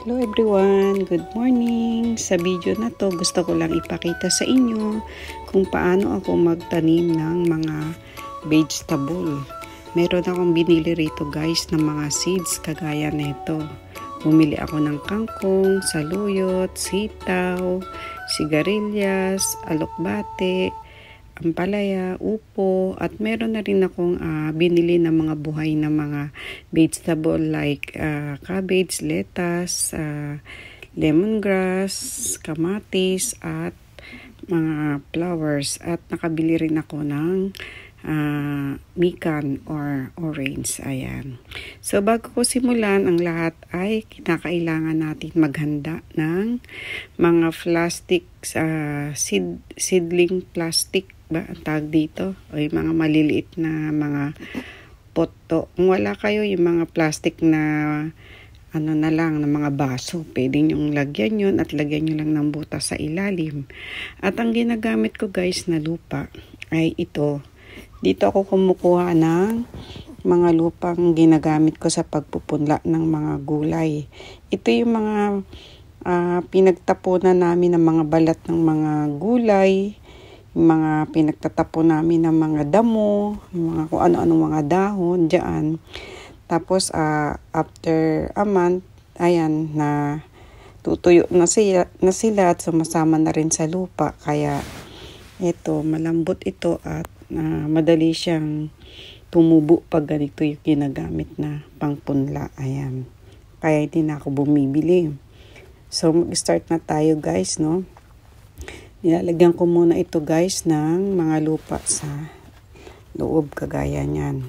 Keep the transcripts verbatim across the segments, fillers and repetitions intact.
Hello everyone! Good morning! Sa video na to, gusto ko lang ipakita sa inyo kung paano ako magtanim ng mga vegetable. Meron akong binili rito guys ng mga seeds kagaya nito. Bumili ako ng kangkong, saluyot, sitaw, sigarilyas, alokbate, ampalaya, upo, at meron na rin akong uh, binili ng mga buhay na mga vegetable like uh, cabbage, lettuce, uh, lemongrass, kamatis, at mga flowers. At nakabili rin ako ng uh, mikan or orange. Ayan. So bago ko simulan ang lahat ay kinakailangan natin maghanda ng mga plastic, uh, seed, seedling plastic ba ang tawag dito, o yung mga maliliit na mga poto. Kung wala kayo yung mga plastic na ano na lang, na mga baso, pwede nyong lagyan yun at lagyan nyo lang ng butas sa ilalim. At ang ginagamit ko guys na lupa ay ito. Dito ako kumukuha ng mga lupang ginagamit ko sa pagpupunla ng mga gulay. Ito yung mga uh, pinagtapunan namin ng mga balat ng mga gulay, mga pinagtatapon namin ng mga damo, yung mga kung ano-anong mga dahon dyan. Tapos uh, after a month, ayan, na tutuyo na sila, na sila at sumasama na rin sa lupa. Kaya ito, malambot ito at uh, madali siyang tumubo pag ganito yung ginagamit na pangpunla. Ayan. Kaya hindi na ako bumibili. So mag-start na tayo guys, no? Nilalagyan ko muna ito guys ng mga lupa sa loob kagaya niyan.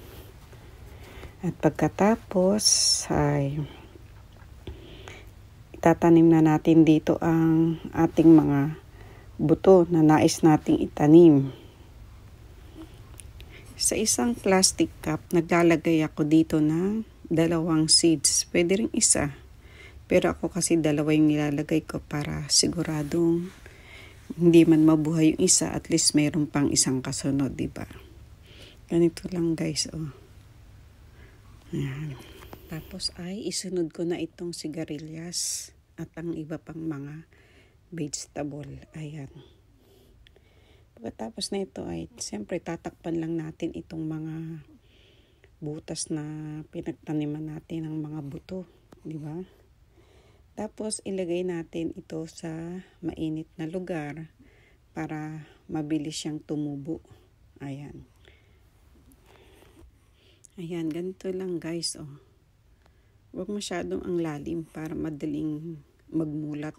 At pagkatapos ay itatanim na natin dito ang ating mga buto na nais nating itanim. Sa isang plastic cup, naglalagay ako dito ng dalawang seeds. Pwede rin isa. Pero ako kasi dalawa yung nilalagay ko para siguradong hindi man mabuhay yung isa, at least mayroon pang isang kasunod, diba? Ganito lang guys, oh. Ayan. Tapos ay isunod ko na itong sigarilyas at ang iba pang mga vegetable. Ayan. Pagkatapos na ito ay siyempre tatakpan lang natin itong mga butas na pinagtaniman natin ng mga buto, diba? Tapos ilagay natin ito sa mainit na lugar para mabilis siyang tumubo. Ayan. Ayan, ganito lang guys, oh. Huwag masyadong ang lalim para madaling magmulat.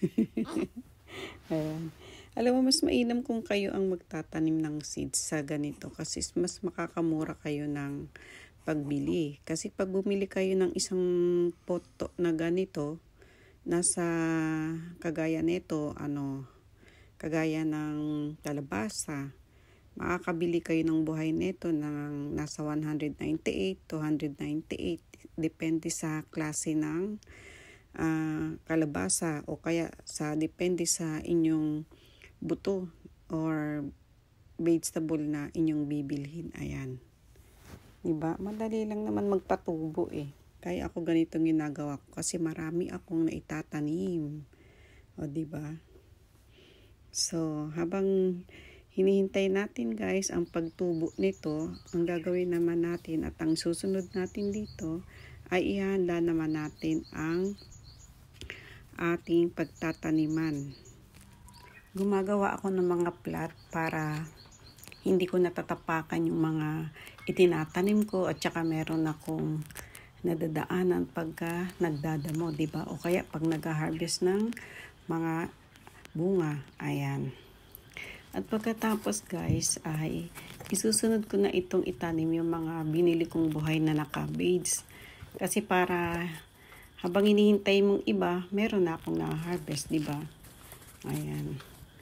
Ayan. Alam mo, mas mainam kung kayo ang magtatanim ng seeds sa ganito kasi mas makakamura kayo ng pagbili. Kasi pag bumili kayo ng isang poto na ganito, nasa kagaya nito, ano, kagaya ng kalabasa, makakabili kayo ng buhay nito ng nasa one ninety-eight, two ninety-eight, depende sa klase ng uh, kalabasa o kaya sa depende sa inyong buto or vegetable na inyong bibilhin. Ayan. Diba? Madali lang naman magpatubo eh. Kaya ako ganito ginagawa ko kasi marami akong naitatanim. O, diba? So, habang hinihintay natin guys ang pagtubo nito, ang gagawin naman natin at ang susunod natin dito ay ihanda naman natin ang ating pagtataniman. Gumagawa ako ng mga plot para hindi ko natatapakan yung mga itinatanim ko at saka meron akong nadadaanan pagka nagdadamo, diba? O kaya pag nag-harvest ng mga bunga. Ayan. At pagkatapos guys ay isusunod ko na itong itanim yung mga binili kong buhay na na-cabbage. Kasi para habang hinihintay mong iba, meron na akong na-harvest, diba? Ayan.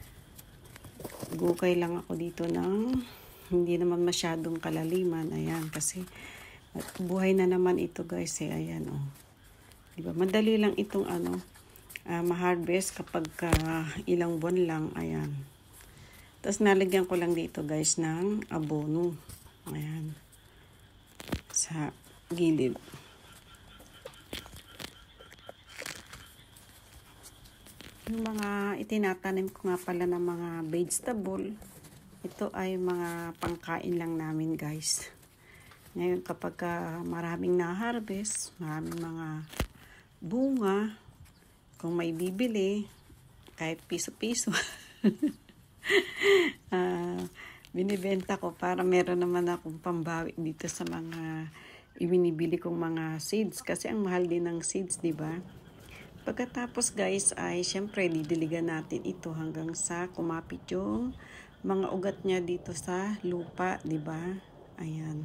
Gukay lang ako dito ng hindi naman masyadong kalaliman. Ayan, kasi buhay na naman ito guys eh. Ayan, oh. Diba? Madali lang itong ano, uh, ma-harvest kapag uh, ilang buwan lang. Ayan. Tapos nalagyan ko lang dito guys ng abono. Ayan. Sa gilid. Yung mga itinatanim ko nga pala ng mga vegetable, ito ay mga pangkain lang namin guys. Ngayon kapag uh, maraming na-harvest, maraming mga bunga, kung may bibili, kahit piso-piso, uh, binibenta ko para meron naman akong pambawi dito sa mga ibinibili kong mga seeds. Kasi ang mahal din ng seeds, di ba? Pagkatapos guys ay syempre didiligan natin ito hanggang sa kumapit yung mga ugat niya dito sa lupa, di ba? Ayan.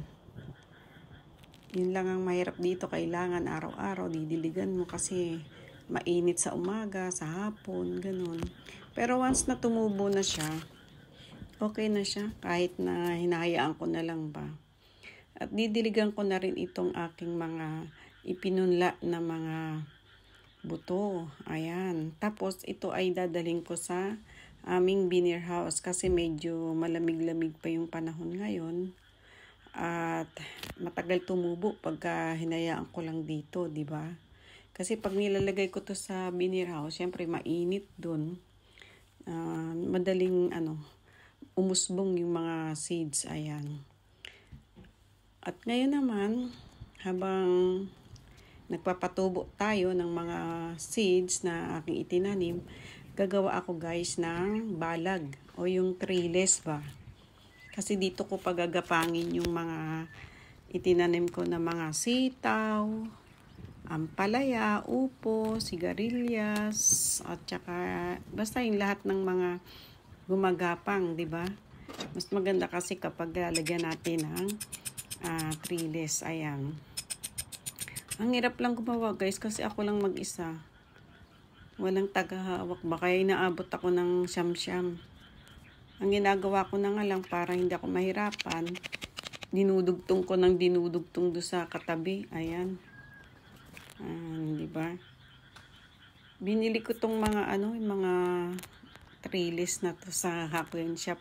Yun lang ang mahirap dito, kailangan araw-araw didiligan mo kasi mainit sa umaga, sa hapon, ganun. Pero once na tumubo na siya, okay na siya kahit na hinahayaan ko na lang ba. At didiligan ko na rin itong aking mga ipinunla na mga buto. Ayan. Tapos ito ay dadaling ko sa aming beanie house kasi medyo malamig-lamig pa yung panahon ngayon. At matagal tumubo pagka hinayaan ko lang dito, di ba? Kasi pag nilalagay ko to sa beanie house, syempre mainit dun. Uh, madaling ano, umusbong yung mga seeds. Ayan. At ngayon naman, habang nagpapatubo tayo ng mga seeds na aking itinanim, gagawa ako guys ng balag o yung trellis ba. Kasi dito ko pagagapangin yung mga itinanim ko na mga sitaw, ampalaya, upo, sigarilyas, at saka basta yung lahat ng mga gumagapang, di ba? Mas maganda kasi kapag lalagyan natin ng uh, trellis. Ayan. Ang hirap lang gumawa guys kasi ako lang mag-isa. Walang tagahawak. Baka inaabot ako ng siyam-siyam. Ang ginagawa ko na nga lang para hindi ako mahirapan, dinudugtong ko ng dinudugtong do sa katabi. Ayan. Um, di ba? Binili ko tong mga ano, yung mga trellis na to sa hardware shop.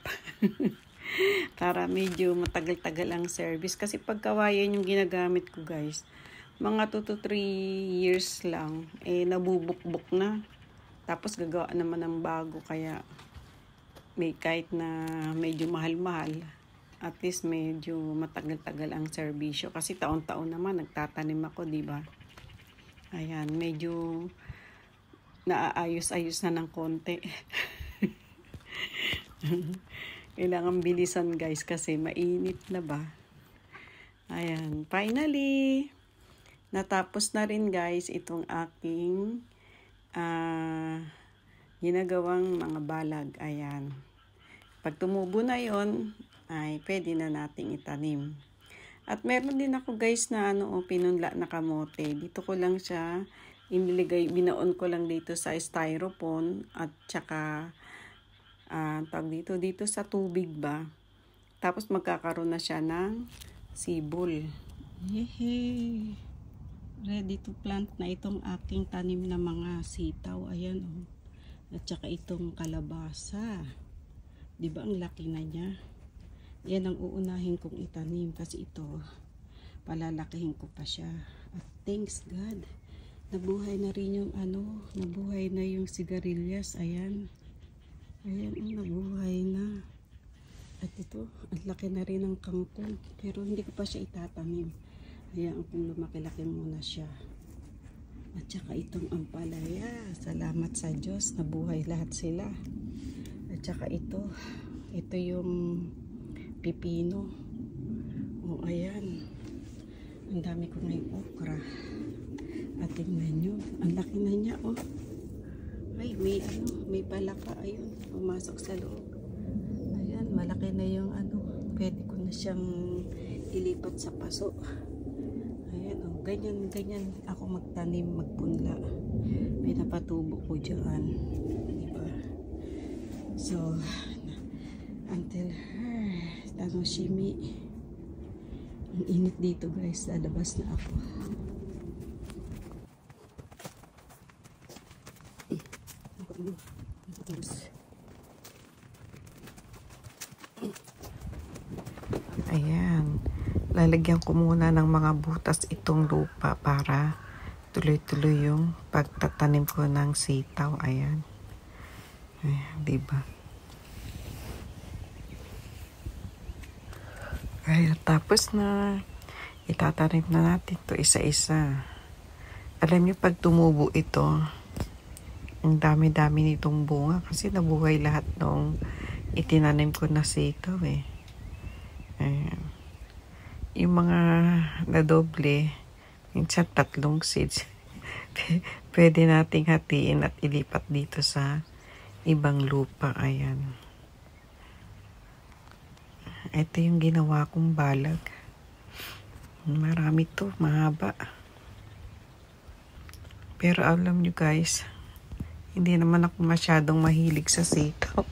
Para medyo matagal-tagal ang service. Kasi pagkawayan yung ginagamit ko guys, mga two to three years lang, eh nabubukbok na. Tapos gagawa naman ng bago, kaya may kahit na medyo mahal-mahal, at least medyo matagal-tagal ang serbisyo. Kasi taon-taon naman nagtatanim ako, di ba? Ayan, medyo naaayos-ayos na ng konti. Kailangan bilisan guys kasi mainit na ba. Ayan, finally natapos na rin guys itong aking uh, ginagawang mga balag. Ayan. Pag tumubo na yon ay pwede na nating itanim. At meron din ako guys na ano, oh, pinunla na kamote. Dito ko lang siya iniligay, binaon ko lang dito sa styrofoam at saka uh, tawag dito, dito sa tubig ba. Tapos magkakaroon na siya ng sibol. Yehey! Ready to plant na itong aking tanim na mga sitaw. Ayan oh. At saka itong kalabasa. Diba ang laki na niya? Yan ang uunahin kong itanim kasi ito palalakihin ko pa siya. At thanks God, nabuhay na rin yung ano, nabuhay na yung sigarilyas. Ayan. Ayan oh, nabuhay na. At ito, ang laki na rin ng kangkong. Pero hindi ko pa siya itatanim. Hayaan kung lumaki-laki muna siya. At saka itong ampalaya. Salamat sa Diyos. Nabuhay lahat sila. At saka ito. Ito yung pipino. O ayan. Ang dami ko ngayong okra. At tingnan nyo. Ang laki na niya. Oh. Ay, may ano. May palaka. Ayun. Pumasok sa loob. Ayan. Malaki na yung ano. Pwede ko na siyang ilipat sa paso. Ayan, oh, ganyan, ganyan ako magtanim, magpunla. Pinapatubo ko dyan. Diba? So, until her, tanoshimi. Ang init dito guys, lalabas na ako. Ayan. Lalagyan ko muna ng mga butas itong lupa para tuloy-tuloy yung pagtatanim ko ng sitaw. Ayan. Ayan, diba? Kaya tapos na, itatanim na natin to isa-isa. Alam niyo, pag tumubo ito, ang dami-dami nitong bunga kasi nabuhay lahat nung itinanim ko na sitaw eh. Ayan. Yung mga nadoble, minsan tatlong seeds, pwede nating hatiin at ilipat dito sa ibang lupa. Ayan. Ito yung ginawa kong balag. Marami to, mahaba. Pero alam nyo guys, hindi naman ako masyadong mahilig sa sitaw.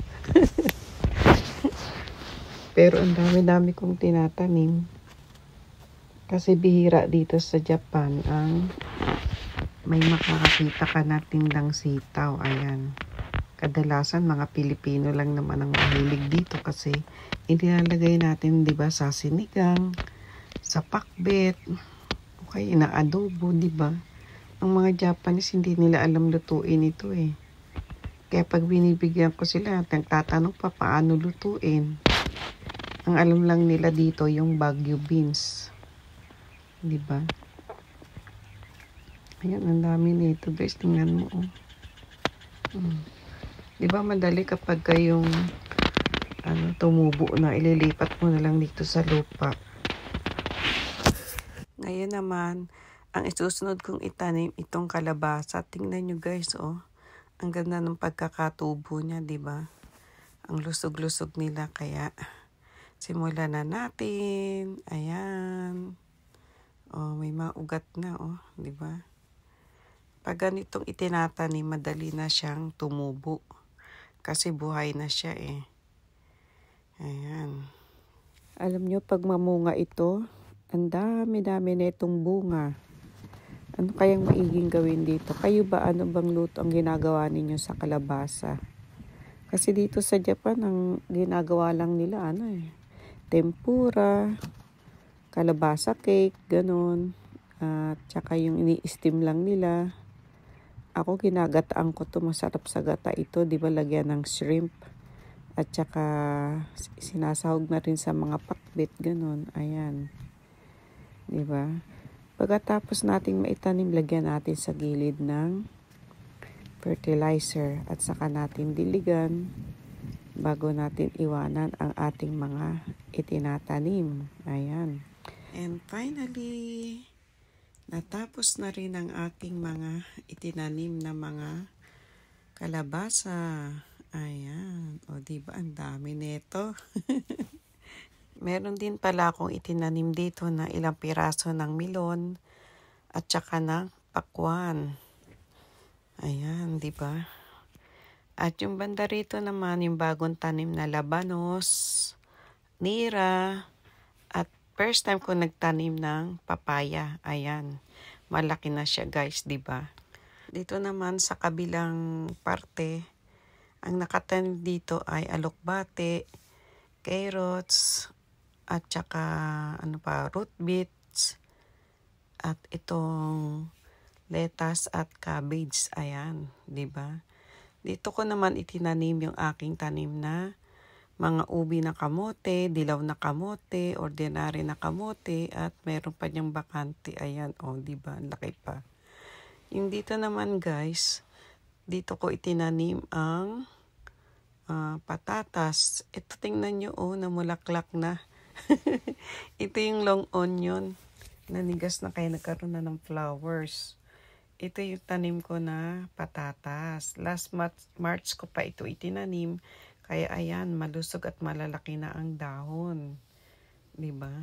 Pero ang dami-dami kong tinatanim. Kasi bihira dito sa Japan ang may makakakita ka na tindang sitaw. Ayan. Kadalasan mga Pilipino lang naman ang mahilig dito kasi inilalagay natin, di ba, sa sinigang, sa pakbet, o kaya inaadobo, di ba? Ang mga Japanese hindi nila alam lutuin ito eh. Kaya pag binibigyan ko sila, nagtatanong pa paano lutuin. Ang alam lang nila dito yung Baguio beans. Di ba? Ayan, ang dami nito guys. Tingnan mo. Oh. Hmm. Di ba madali kapag kayong ano, tumubo na, ililipat mo na lang dito sa lupa. Ngayon naman, ang isusunod kong itanim itong kalabasa. Tingnan nyo guys, oh. Ang ganda ng pagkakatubo niya, di ba? Ang lusog-lusog nila, kaya simulan na natin. Ayan. Oh, may maugat na, oh, di ba? Pag ganitong itinatanim, madali na siyang tumubo. Kasi buhay na siya, eh. Ayan. Alam nyo, pag mamunga ito, ang dami-dami na itong bunga. Ano kayang maiging gawin dito? Kayo ba, ano bang luto ang ginagawa ninyo sa kalabasa? Kasi dito sa Japan, ang ginagawa lang nila, ano eh, tempura, kalabasa cake, ganun. At uh, tsaka yung ini-steam lang nila. Ako, ginagataan ko to, masarap sa gata ito, di ba, lagyan ng shrimp. At tsaka sinasahog na rin sa mga pakbet, ganun. Ayan. Di ba? Pagkatapos nating maitanim, lagyan natin sa gilid ng fertilizer at saka natin diligan bago natin iwanan ang ating mga itinatanim. Ayan. And finally, natapos na rin ang ating mga itinanim na mga kalabasa. Ayan. O, diba? Ang dami nito. Meron din pala akong itinanim dito na ilang piraso ng melon at saka ng pakwan. Ayan, diba? At yung banda rito naman, yung bagong tanim na labanos, nira, at first time ko nagtanim ng papaya. Ayan. Malaki na siya guys, diba? Dito naman sa kabilang parte, ang nakatanim dito ay alokbate, carrots, at saka ano pa, root beets, at itong lettuce at cabbage. Ayan, di ba? Dito ko naman itinanim yung aking tanim na mga ubi na kamote, dilaw na kamote, ordinary na kamote, at meron pa niyang bakante. Ayan, oh, di ba? Laki pa. Yung dito naman guys, dito ko itinanim ang uh, patatas. Ito tingnan nyo, oh, namulaklak na. Ito yung long onion. Nanigas na kaya nagkaroon na ng flowers. Ito yung tanim ko na patatas. Last March ko pa ito itinanim. Kaya ayan, malusog at malalaki na ang dahon. Diba?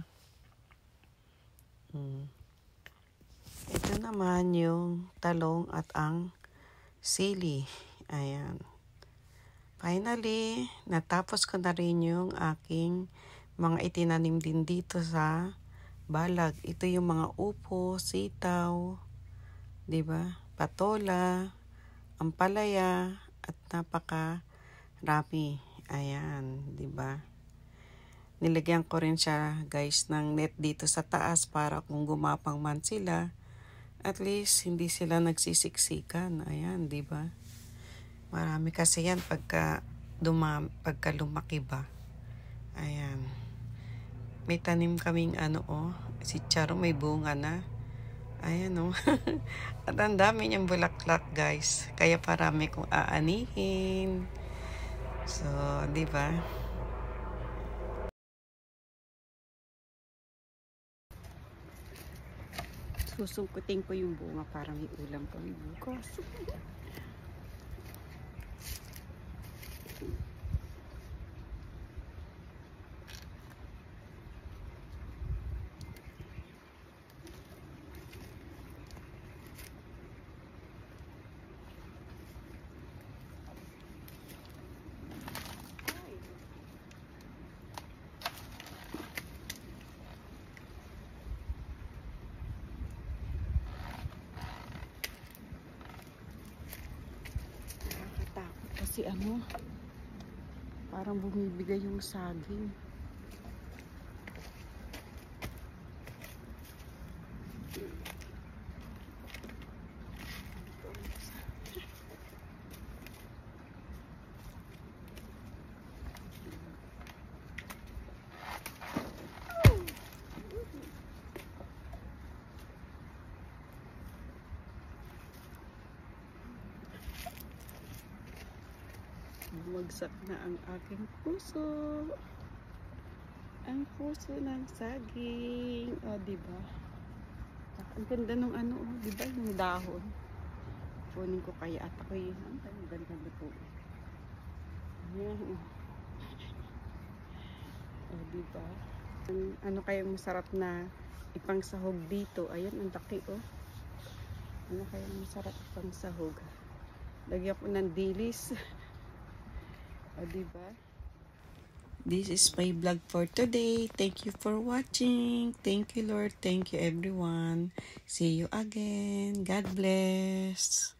Hmm. Ito naman yung talong at ang sili. Ayan. Finally, natapos ko na rin yung aking mga itinanim din dito sa balag. Ito yung mga upo, sitaw, diba? Patola, ampalaya, at napaka rami. Ayan, diba? Nilagyan ko rin siya guys ng net dito sa taas para kung gumapang man sila, at least hindi sila nagsisiksikan. Ayan, diba? Marami kasi yan pagka, dumam, pagka lumaki ba. Ayan. May tanim kaming ano oh. Si Charo may bunga na. Ayan oh. At ang dami niyang bulaklak guys. Kaya parami kong aanihin. So, di ba? Susungkutin ko yung bunga para may ulam kami bukas. Kasi ano, parang bumibigay yung saging. Bumagsak na ang aking puso. Ang puso ng saging. O, oh, diba? Ang ganda ng ano, oh, diba? Yung dahon. Kunin ko kaya at ako yun. Ang ganda na po. Ayan. O, oh, diba? Ano kayang masarap na ipang sahog dito? Ayan, ang laki, oh. Ano kayang masarap ipang sahog? Lagyan ko ng dilis. O, diba? This is my vlog for today. Thank you for watching. Thank you, Lord. Thank you, everyone. See you again. God bless.